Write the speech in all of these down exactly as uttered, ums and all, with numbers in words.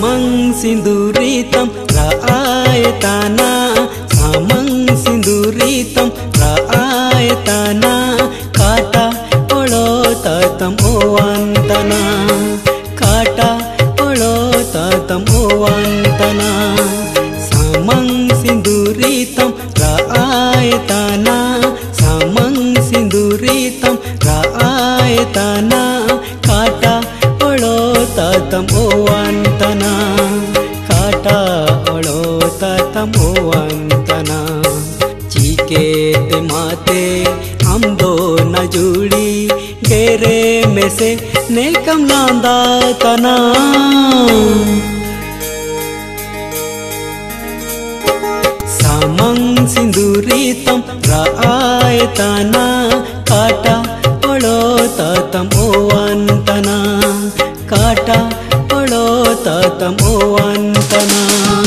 Samang sinduritam raayatana, samang sinduritam raayatana, kata olota tamowantana, kata olota tamowantana. Samang sinduritam raayatana, samang sinduritam raayatana, kata olota tamowantana, kata olota tamowantana. चीके ते माते हम दो न जुड़ी गेरे में से नेकम लांदा तना. Samang sinduritam raayatana, kata olota tamowantana, kata olota tamowantana.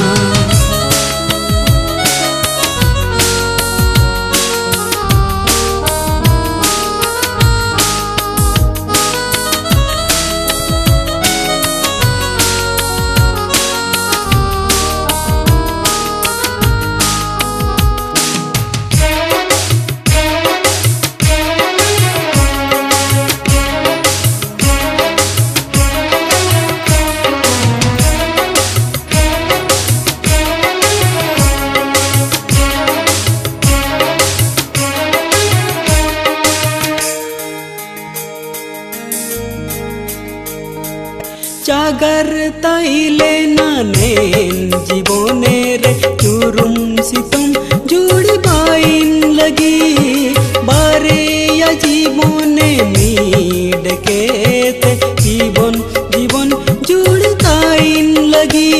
Jagar taile nanen जीवोने रे चुरुम सितुम जुड़ी बाइन लगी बारे या जीवोने मीड के ते जीवन जीवन जुड़ी ताइन लगी.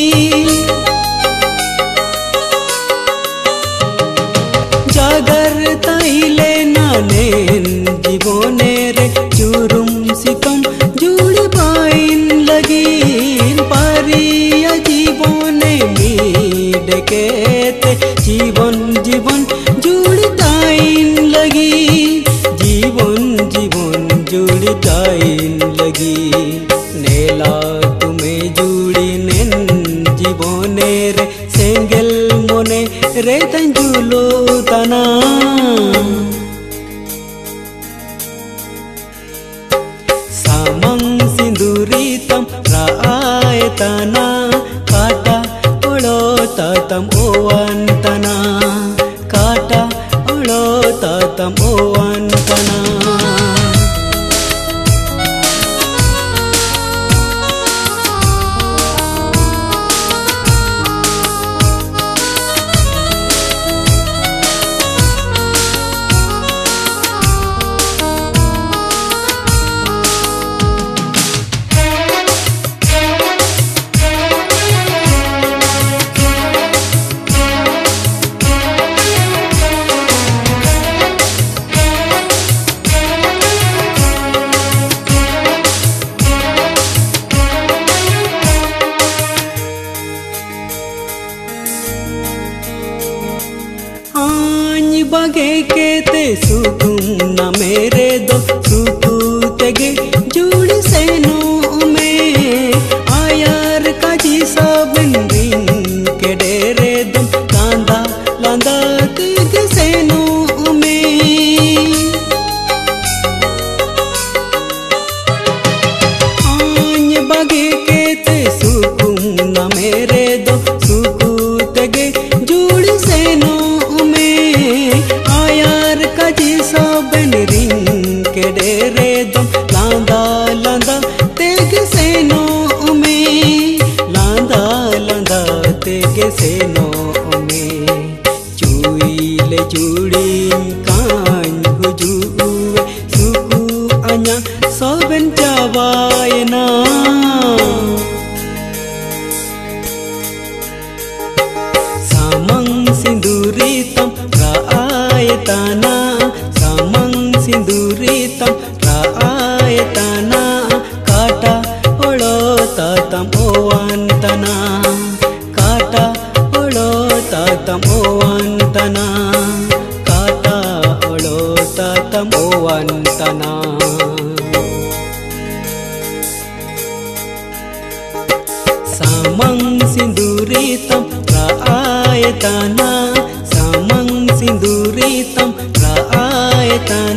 जागर ताइले नानेन जीवोने रे चुरुम सितुम जुड़ी बाइन लगी पारिया जीवने मीड के ते जीवन जीवन जुड़ी ताइन लगी, जीवन जीवन जुड़ी ताइन लगी. नेला तुम्हें जुड़ी नेन जीवने रे सेंगल मोने रे तंजुलो तना. Samang sinduritam raayatana, kata olota tamowantana, kata olota tamowantana. बगे के ते सुकुम न मेरे दो सुकु तेगे जुड़ी सेनो में आयार का जी सब रिंग के डेरे दम लांदा लांदा तेगे सेनो में. आन बगे के ते सुकुम न मेरे दो सुकु तेगे जुड़ी सेनो आयार का जी सब रिंग के डेरे दम लांदा लांदा तेगे सेनो में, लांदा लांदा तेगे सेनो में. चुईले जुड़ी कान हुजुए सुकु अन्या सबन जावायना. Samang sinduritam raayatana, samang sinduritam raayatana, kata olota tamowantana, kata olota tamowantana, kata olota tamowantana. Samang samang sinduritam raayatana samang sinduritam raayatana